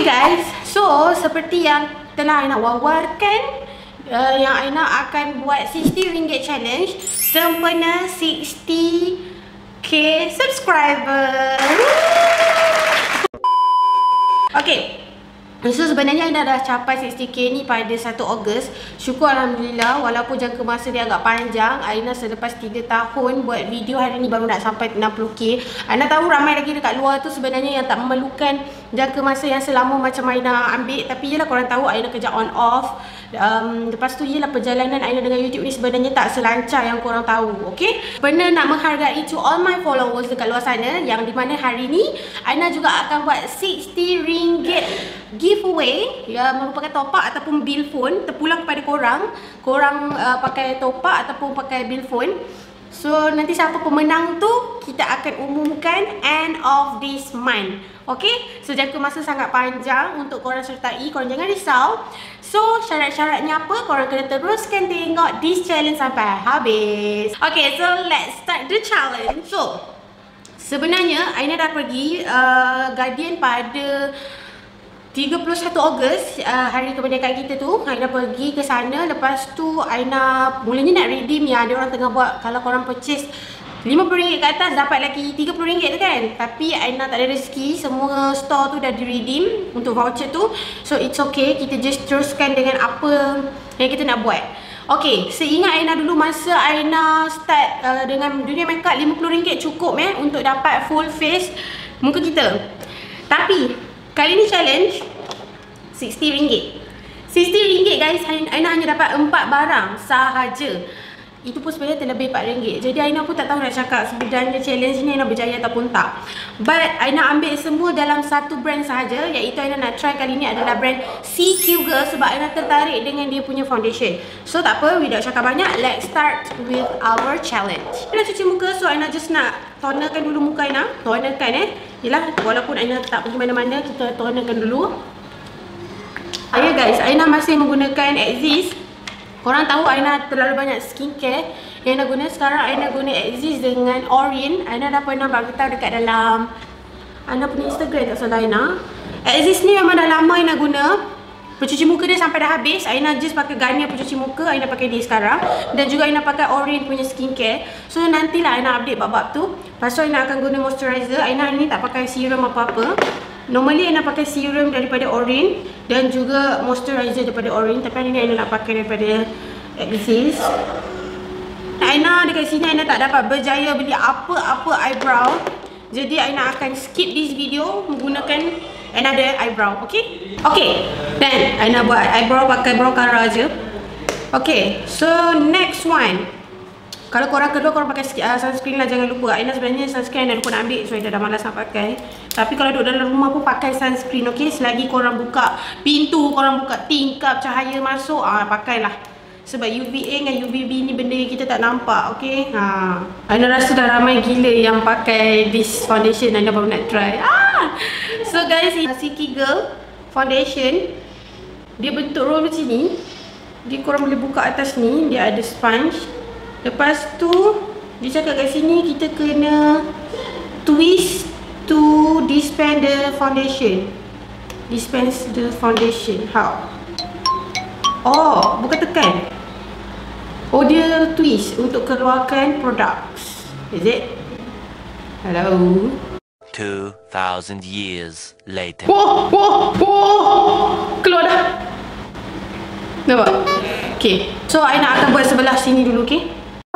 guys, so seperti yang telah Aina wawarkan, yang Aina akan buat RM60 challenge sempena 60k subscriber. Okay, so sebenarnya Aina dah capai 60k ni pada 1 Ogos. Syukur Alhamdulillah, walaupun jangka masa dia agak panjang. Aina selepas 3 tahun buat video, hari ni baru nak sampai 60k. Aina tahu ramai lagi dekat luar tu sebenarnya yang tak memerlukan jangka masa yang selama macam Aina ambil. Tapi yelah, korang tahu Aina kerja on off. Lepas tu yelah, perjalanan Aina dengan YouTube ni sebenarnya tak selancar yang korang tahu. Okay, pernah nak menghargai to all my followers dekat luar sana, yang dimana hari ni Aina juga akan buat RM60 giveaway, ya, merupakan top up ataupun bill phone terpulang kepada korang pakai top up ataupun pakai bill phone. So nanti siapa pemenang tu kita akan umumkan end of this month. Okay, so jangka masa sangat panjang untuk korang sertai, korang jangan risau. So syarat-syaratnya apa? Korang kena teruskan tengok this challenge sampai habis. Okay, so let's start the challenge. So sebenarnya Aina dah pergi Guardian pada 31 Ogos, hari kemerdekaan kita tu. Aina pergi ke sana. Lepas tu Aina mulanya nak redeem, ya, ada orang tengah buat kalau korang purchase RM50 ke atas dapat lagi RM30 tu kan. Tapi Aina tak ada rezeki, semua store tu dah di redeem untuk voucher tu. So it's okay, kita just teruskan dengan apa yang kita nak buat. Okay, seingat Aina dulu masa Aina start dengan dunia makeup, RM50 cukup untuk dapat full face muka kita. Tapi kali ni challenge RM60. RM60 guys, Aina hanya dapat 4 barang sahaja. Itu pun sebenarnya terlebih RM4. Jadi Aina pun tak tahu nak cakap sebenarnya challenge ni Aina berjaya ataupun tak. But Aina ambil semua dalam satu brand sahaja, iaitu Aina nak try kali ni adalah brand CQ Girl sebab Aina tertarik dengan dia punya foundation. So tak apa, without cakap banyak, let's start with our challenge. Aina cuci muka, so Aina just nak tonerkan dulu muka Aina. Tonerkan yelah, walaupun Aina tak pergi mana-mana, kita tonerkan dulu. Ya guys, Aina masih menggunakan Exist. Korang tahu Aina terlalu banyak skincare yang Aina guna. Sekarang Aina guna Exist dengan Orin. Aina dah pernah beritahu dekat dalam Aina punya Instagram tak salah Aina. Exist ni memang dah lama Aina guna. Pencuci muka dia sampai dah habis. Aina just pakai Garnier pencuci muka, Aina pakai dia sekarang. Dan juga Aina pakai Orin punya skincare. So nantilah Aina update bab-bab tu. Lepas tu Aina akan guna moisturizer. Aina hari ni tak pakai serum apa-apa. Normally Aina pakai serum daripada Orin dan juga moisturizer daripada Orin, tapi hari ni Aina nak pakai daripada Exist. Aina dekat sini Aina tak dapat berjaya beli apa-apa eyebrow. Jadi Aina akan skip this video menggunakan another eyebrow, okay? Okay, dan Aina buat eyebrow pakai brow cara je. Okay, so next one. Kalau korang kedua korang pakai sunscreen lah, jangan lupa. Aina sebenarnya sunscreen Aina lupa nak ambil, so Aina dah malas nak pakai. Tapi kalau duduk dalam rumah pun pakai sunscreen, okay? Selagi korang buka pintu, korang buka tingkap, cahaya masuk, pakailah. Sebab UVA dengan UVB ni benda yang kita tak nampak, okay? Aina rasa dah ramai gila yang pakai this foundation. Aina baru nak try. So guys, CQ Girl foundation, dia bentuk roll macam ni. Dia korang boleh buka atas ni, dia ada sponge. Lepas tu dia cakap kat sini kita kena twist to dispense the foundation. Dispense the foundation. How? Oh, bukan tekan. Oh, dia twist untuk keluarkan products. Is it? Hello. 2000 years later. Whoa. Keluar dah. Nampak? Okay, so Aina akan buat sebelah sini dulu, okay?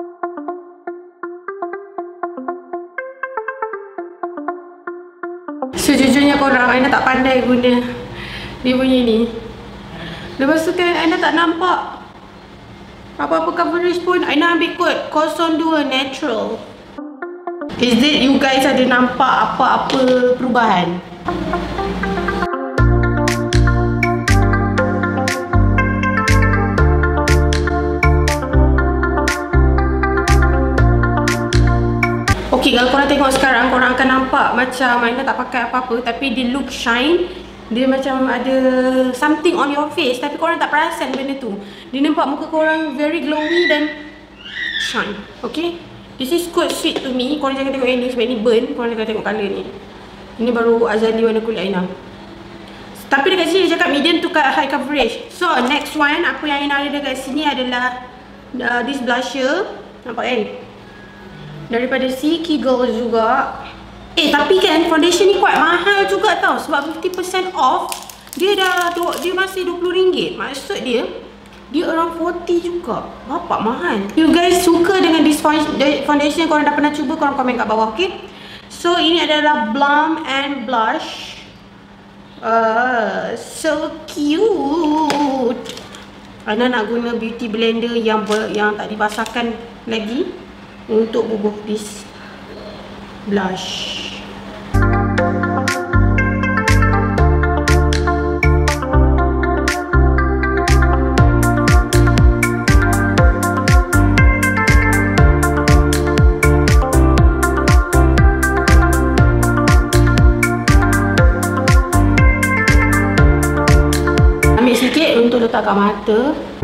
Sejujurnya korang, Aina tak pandai guna dia punya ni. Lepas tu kan Aina tak nampak apa-apa coverage pun. Aina ambil kod 02 natural. Is it you guys ada nampak apa-apa perubahan? Okay, kalau korang tengok sekarang, korang akan nampak macam Aina tak pakai apa-apa, tapi dia look shine. Dia macam ada something on your face, tapi korang tak perasan benda tu. Dia nampak muka korang very glowy dan shine. Okay, this is quite sweet to me. Korang jangan tengok yang ni sebab ni burn. Korang jangan tengok colour ni. Ini baru azali warna kulit Aina. Tapi dekat sini dia cakap medium to high coverage. So next one, apa yang Aina ada dekat sini adalah this blusher. Nampak kan? Daripada Silky Girl juga. Tapi kan foundation ni quite mahal juga tau. Sebab 50% off. Dia masih RM20. Maksud dia around 40 juga. Bapak mahal. You guys suka dengan this foundation, korang dah pernah cuba, korang komen kat bawah, okay? So ini adalah Balm and Blush. So cute. Ana nak guna beauty blender yang tak dibasahkan lagi untuk bubuh this blush. Sikit untuk letak kat mata.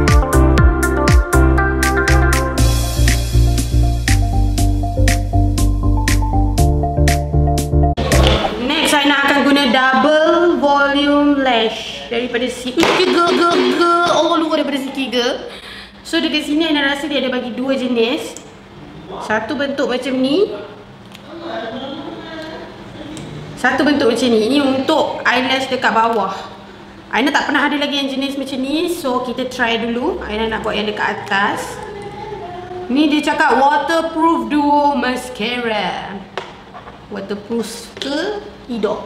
Next, saya nak akan guna double volume lash daripada Silky Girl. Oh, luar daripada Silky Girl. So dekat sini Aina rasa dia ada bagi dua jenis. Satu bentuk macam ni, satu bentuk macam ni. Ini untuk eyelash dekat bawah. Aina tak pernah ada lagi yang jenis macam ni. So kita try dulu. Aina nak buat yang dekat atas. Ni dia cakap waterproof duo mascara. Waterproof ke tidak?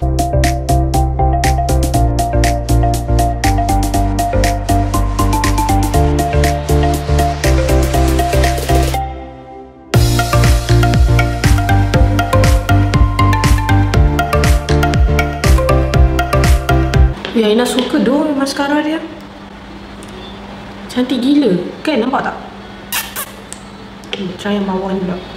Ya, Aina suka doh mascara dia. Cantik gila. Kan, nampak tak? Try yang bawah ni pula.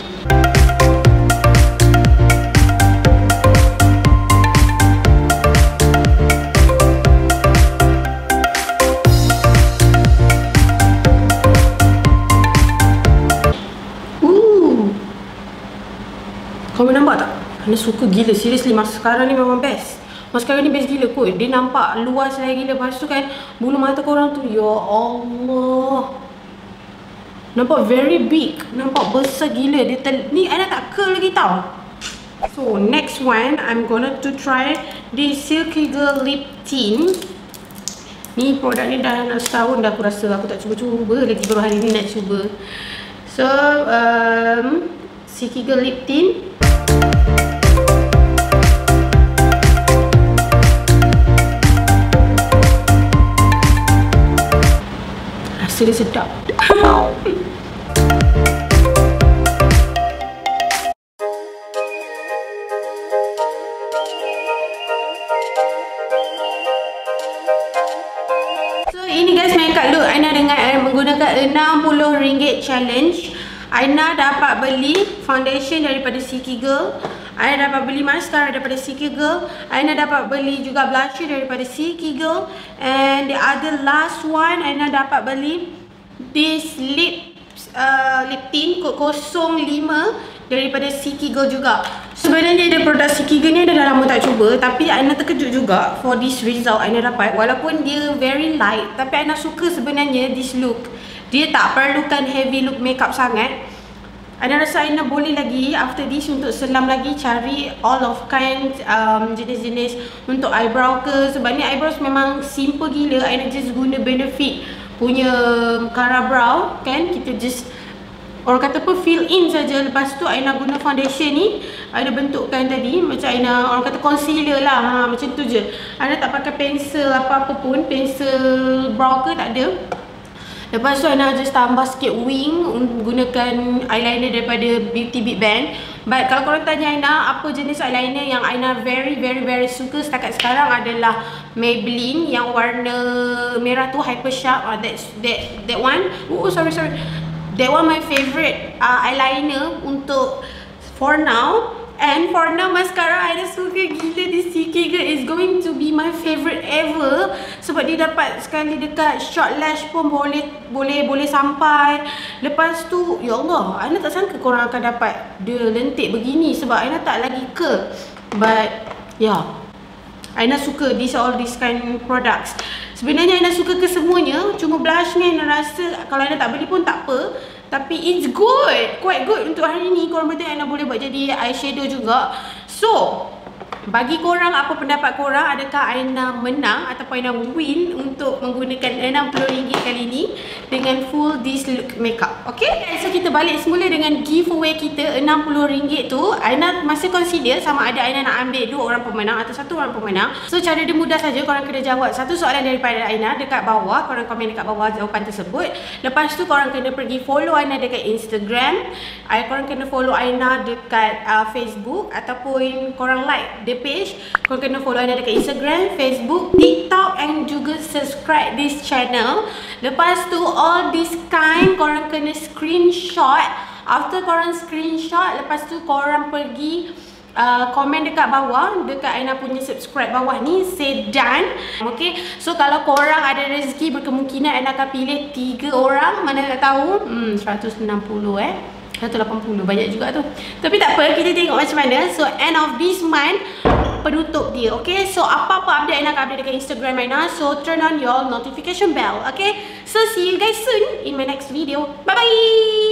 Kau nampak tak? Aina suka gila. Seriously, mascara ni memang best. Mascara ni best gila kot. Dia nampak luas saya gila. Lepas tu kan, bulu mata korang tu, ya Allah, nampak very big. Nampak besar gila. Dia ni Aina tak curl lagi tau. So next one, I'm gonna to try this Silky Girl Lip Tint. Ni produk ni dah nak setahun dah aku rasa. Aku tak cuba-cuba lagi, baru hari ni nak cuba. So Silky Girl Lip Tint. Dia sedap. So ini guys makeup look Aina dengan menggunakan RM60 challenge. Aina dapat beli foundation daripada Silky Girl. Aina dapat beli mascara daripada Silky Girl. Aina dapat beli juga blusher daripada Silky Girl. And the other last one, Aina dapat beli this lip tint kod 05 daripada Silky Girl juga. Sebenarnya dia produk Silky Girl ni dah lama tak cuba, tapi Aina terkejut juga for this result Aina dapat. Walaupun dia very light, tapi Aina suka sebenarnya this look. Dia tak perlukan heavy look makeup sangat. Aina rasa Aina boleh lagi after this untuk selam lagi, cari all of kind jenis-jenis untuk eyebrow ke. Sebab ni eyebrows memang simple gila. Aina just guna Benefit punya Cara Brow kan. Kita just orang kata apa, fill in saja. Lepas tu Aina guna foundation ni, Aina bentukkan tadi macam Aina orang kata concealer lah. Macam tu je. Aina tak pakai pensel apa-apa pun, pensel brow ke tak ada. Lepas tu Aina just tambah sikit wing, gunakan eyeliner daripada Beauty Big Bang. But kalau korang tanya Aina apa jenis eyeliner yang Aina very suka setakat sekarang adalah Maybelline yang warna merah tu, Hyper Sharp. That one. Oh sorry. That one my favorite eyeliner untuk for now. And for now mascara Aina suka gila. This Silky Girl is going to be my favorite ever. Sebab dia dapat sekali dekat short lash pun boleh sampai. Lepas tu ya Allah, Aina tak sangka korang akan dapat dia lentik begini. Sebab Aina tak lagi curl. But yeah, Aina suka all this kind products. Sebenarnya Aina suka ke semuanya, cuma blush ni Aina rasa kalau Aina tak beli pun tak apa. Tapi it's good, quite good untuk hari ni. Korang betul Aina boleh buat jadi eyeshadow juga. So, bagi korang, apa pendapat korang? Adakah Aina menang ataupun Aina win untuk menggunakan RM60 kali ni dengan full this look makeup? Okay, so kita balik semula dengan giveaway kita RM60 tu. Aina masih consider sama ada Aina nak ambil 2 orang pemenang atau 1 orang pemenang. So cara dia mudah saja, korang kena jawab satu soalan daripada Aina dekat bawah. Korang komen dekat bawah jawapan tersebut. Lepas tu korang kena pergi follow Aina dekat Instagram. Korang kena follow Aina dekat Facebook ataupun korang like the page. Korang kena follow Aina dekat Instagram, Facebook, TikTok and juga subscribe this channel. Lepas tu all this kind korang kena screenshot. After korang screenshot, lepas tu korang pergi komen dekat bawah, dekat Aina punya subscribe bawah ni, say done. Okay, so kalau korang ada rezeki, berkemungkinan Aina akan pilih 3 orang. Mana nak tahu 160 180, banyak juga tu. Tapi tak apa, kita tengok macam mana. So end of this month penutup dia. Okay, so apa-apa update Aina akan update dekat Instagram Aina. So turn on your notification bell. Okay, so see you guys soon in my next video. Bye bye.